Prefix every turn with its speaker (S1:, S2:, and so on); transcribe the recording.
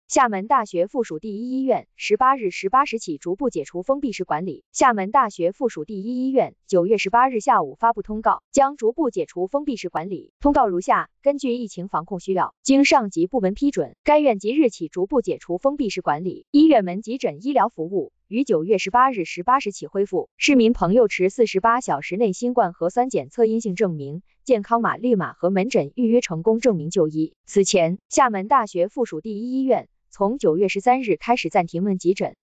S1: 厦门大学附属第一医院18日18时起逐步解除封闭式管理。厦门大学附属第一医院9月18日下午发布通告，将逐步解除封闭式管理。通告如下：根据疫情防控需要，经上级部门批准，该院即日起逐步解除封闭式管理。医院门急诊医疗服务于9月18日18时起恢复。市民朋友持48小时内新冠核酸检测阴性证明、健康码绿码和门诊预约成功证明就医。此前，厦门大学附属第一医院从9月13日开始暂停门急诊。